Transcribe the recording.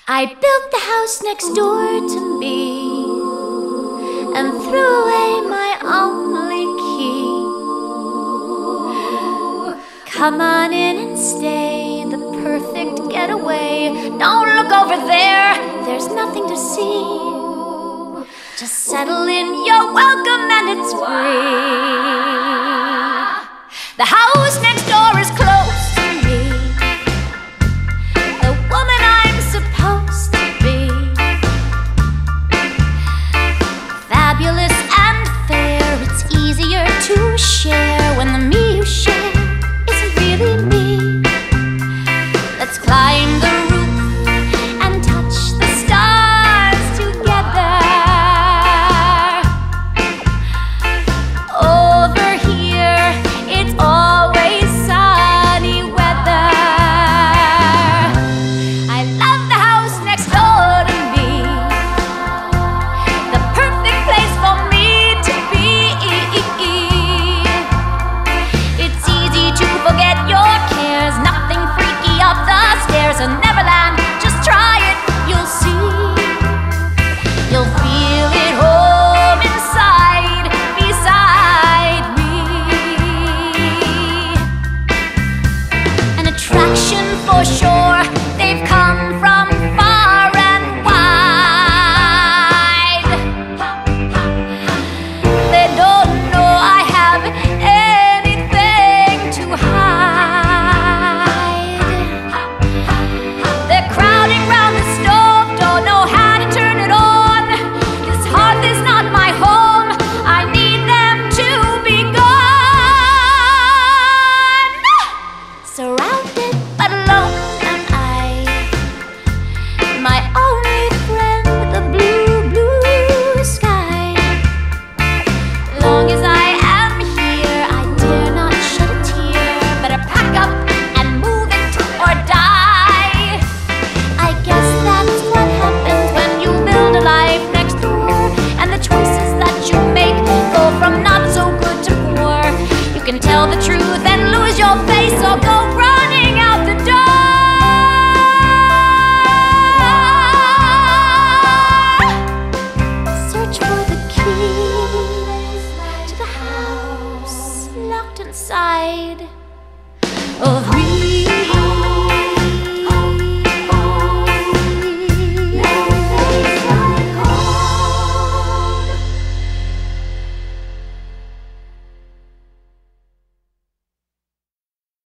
I built the house next door to me and threw away my only key. Come on in and stay, the perfect getaway. Don't look over there, there's nothing to see. Just settle in, you're welcome and it's free. The house next door is closed.